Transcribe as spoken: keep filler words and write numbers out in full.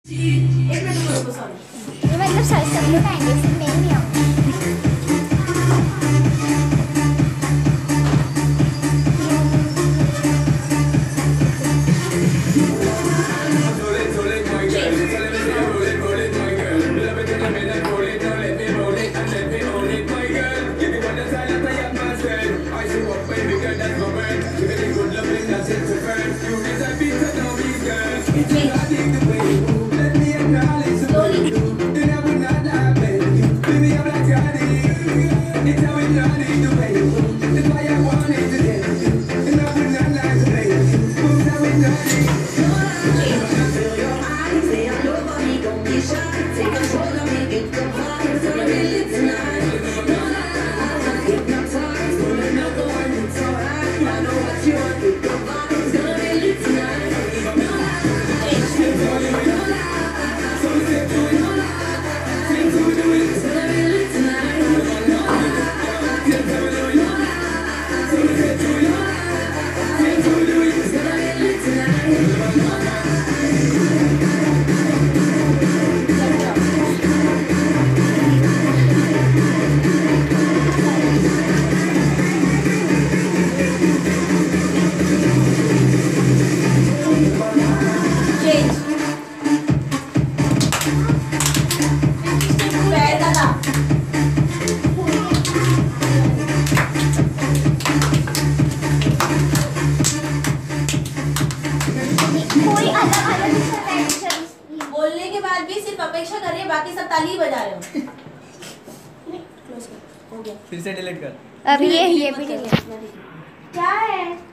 एक मिनट रुको सॉरी ये मतलब सब सब लोग आएंगे सिर्फ मैं नहीं आऊँगी। बोलने के बाद भी सिर्फ अपेक्षा कर रही है, बाकी सब ताली बजा रहे हो। फिर से डिलीट कर। अब ये ये भी डिलीट क्या है?